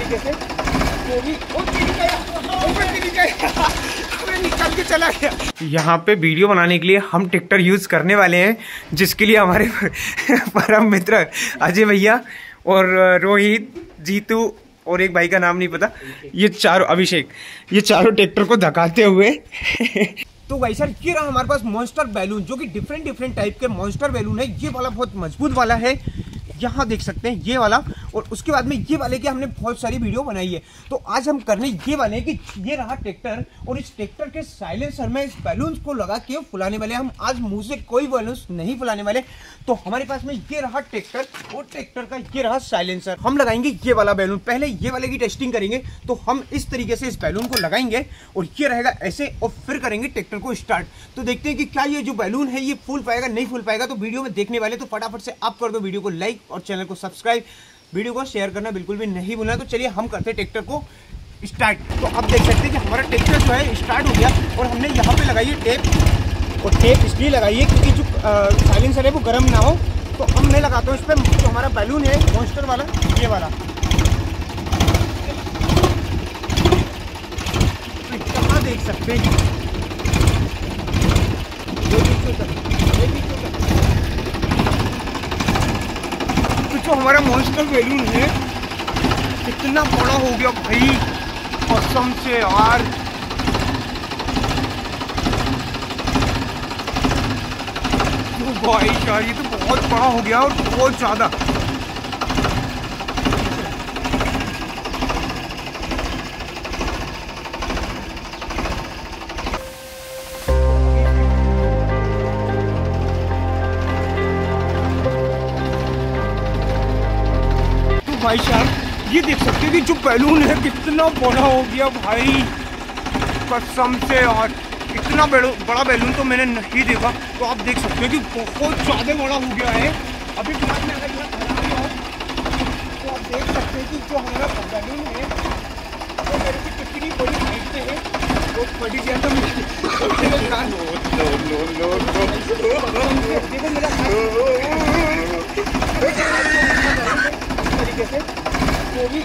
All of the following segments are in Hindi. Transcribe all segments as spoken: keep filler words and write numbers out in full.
तरीके से वो भी निकल के चला गया। यहाँ पे वीडियो बनाने के लिए हम ट्रैक्टर यूज करने वाले हैं, जिसके लिए हमारे परम मित्र अजय भैया और रोहित, जीतू और एक भाई का नाम नहीं पता, ये चारों, अभिषेक, ये चारों ट्रैक्टर को धकाते हुए तो भाई सर ये रहा हमारे पास मॉन्स्टर बैलून, जो कि डिफरेंट डिफरेंट टाइप के मॉन्स्टर बैलून है। ये वाला बहुत मजबूत वाला है, यहाँ देख सकते हैं ये वाला, और उसके बाद में ये वाले की हमने बहुत सारी वीडियो बनाई है। तो आज हम करने ये वाले हैं कि ये रहा ट्रैक्टर, और इस ट्रैक्टर के साइलेंसर में इस बैलून को लगा के फुलाने वाले। हम आज मुंह से कोई बैलून नहीं फुलाने वाले। तो हमारे पास में ये रहा ट्रैक्टर, और ट्रैक्टर का ये रहा साइलेंसर। हम लगाएंगे ये वाला बैलून, पहले ये वाले की टेस्टिंग करेंगे। तो हम इस तरीके से इस बैलून को लगाएंगे और ये रहेगा ऐसे, और फिर करेंगे ट्रैक्टर को स्टार्ट। तो देखते हैं कि क्या ये जो बैलून है ये फूल पाएगा नहीं फूल पाएगा। तो वीडियो में देखने वाले तो फटाफट से आप कर दो वीडियो को लाइक और चैनल को सब्सक्राइब, वीडियो को शेयर करना बिल्कुल भी नहीं भूलना। तो चलिए हम करते हैं ट्रैक्टर को स्टार्ट। तो अब देख सकते हैं कि हमारा ट्रैक्टर जो है स्टार्ट हो गया, और हमने यहाँ पे लगाई है टेप, और टेप इसलिए लगाई है क्योंकि जो साइलेंसर है वो गर्म ना हो। तो अब मैं लगाता हूँ इस पर जो हमारा बैलून है मॉन्स्टर वाला, ये वाला। तो यहाँ देख सकते हैं जो हमारा मॉन्स्टर बैलून है कितना बड़ा हो गया भाई, कसम से यार। तो भाई यार ये तो बहुत बड़ा हो गया, और बहुत ज्यादा। भाई साहब ये देख सकते हैं कि जो बैलून है कितना बड़ा हो गया भाई, कसम से यार इतना बड़ा बैलून तो मैंने नहीं देखा। तो आप देख सकते हैं कि बहुत ज़्यादा बड़ा हो गया है। अभी फिलहाल में अगर यहाँ खड़ा भी हो तो आप देख सकते हैं कि जो हमारा बैलून है वो मेरे की कितनी बड़ी हाइट से है, वो बड़ी ज़्यादा तरीके से वो भी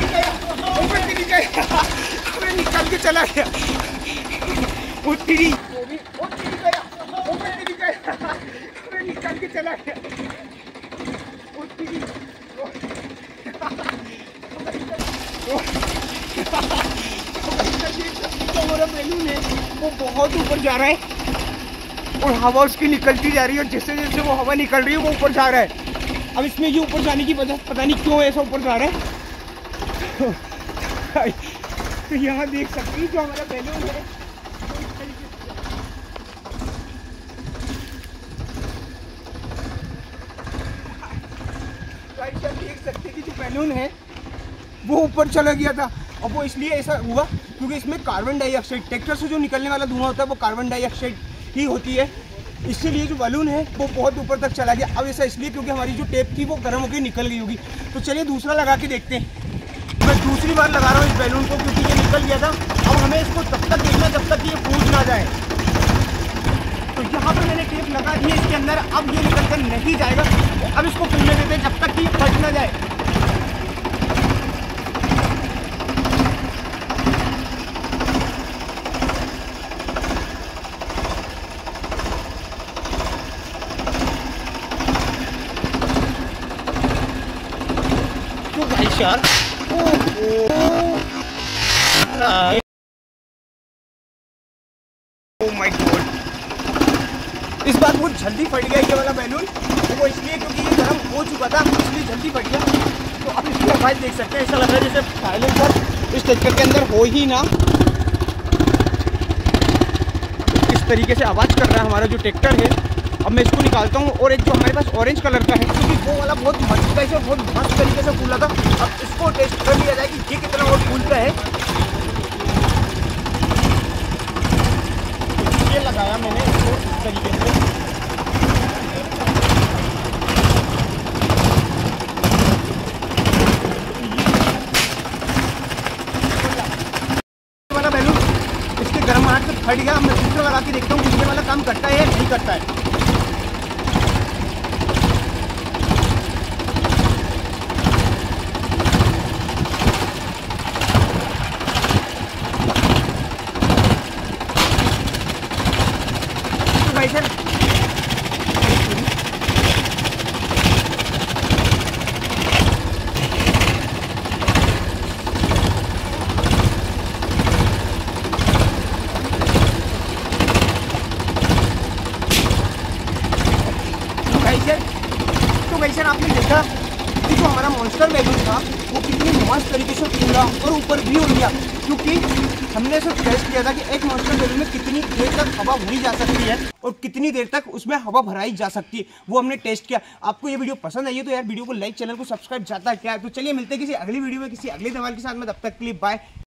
निकल के चला गया। वो भी निकल के चला गया। जो हमारा बैलून है वो बहुत ऊपर जा रहा है, और हवा उसकी निकलती जा रही है, और जैसे जैसे वो हवा निकल रही है वो ऊपर जा रहा है। अब इसमें ये ऊपर जाने की वजह पता नहीं क्यों ऐसा ऊपर जा रहा है। तो यहाँ देख सकते हैं जो हमारा बैलून है देख सकते हैं कि जो बैलून है वो ऊपर चला गया था। और वो इसलिए ऐसा हुआ क्योंकि इसमें कार्बन डाइऑक्साइड, ट्रैक्टर से जो निकलने वाला धुआं होता है वो कार्बन डाइऑक्साइड ही होती है, इसीलिए जो बैलून है वो बहुत ऊपर तक चला गया। अब ऐसा इसलिए क्योंकि हमारी जो टेप थी वो गर्म होकर निकल गई होगी। तो चलिए दूसरा लगा के देखते हैं। मैं दूसरी बार लगा रहा हूँ इस बैलून को क्योंकि ये निकल गया था। अब हमें इसको तब तक देखना जब तक ये फूट ना जाए। तो यहाँ पे मैंने टेप लगा दी है इसके अंदर, अब ये निकल कर नहीं जाएगा। अब इसको फूलने देते हैं जब तक कि ये फट ना जाए। यार ओह माय गॉड, इस बार बहुत जल्दी फट गया ये वाला बैलून। वो इसलिए क्योंकि ये गर्म हो चुका था, इसलिए जल्दी फट गया। तो अब इसकी आवाज़ देख सकते हैं, ऐसा लग रहा है जैसे साइलेंसर इस ट्रैक्टर के अंदर हो ही ना। इस तरीके से आवाज़ कर रहा है हमारा जो ट्रैक्टर है। अब मैं इसको निकालता हूँ, और एक जो हमारे पास ऑरेंज कलर का है क्योंकि वो वाला बहुत मजबूत है, बहुत मस्त तरीके से फूला था। अब इसको टेस्ट कर लिया जाए कि ये कितना और फूलता है। ये लगाया मैंने इसको इस तरीके से। वाला बैलून इसके गर्म हाथ से फट गया। मैं दूसरा लगा के देखता हूँ कि ये वाला काम करता है या नहीं करता है। गाइस तो गाइस आपने देखा कि जो हमारा मॉन्स्टर बैलून था वो कितनी मस्त तरीके से उड़ा और ऊपर भी उड़ गया, क्योंकि हमने सिर्फ टेस्ट किया था कि एक मॉन्स्टर बैलून में कितनी देर तक हवा भरी जा सकती है और कितनी देर तक उसमें हवा भराई जा सकती है, वो हमने टेस्ट किया। आपको ये वीडियो पसंद आई है तो यार वीडियो को लाइक, चैनल को सब्सक्राइब जाता क्या है। तो चलिए मिलते हैं किसी अगली वीडियो में किसी अगले सवाल के साथ में, तब तक के लिए बाय।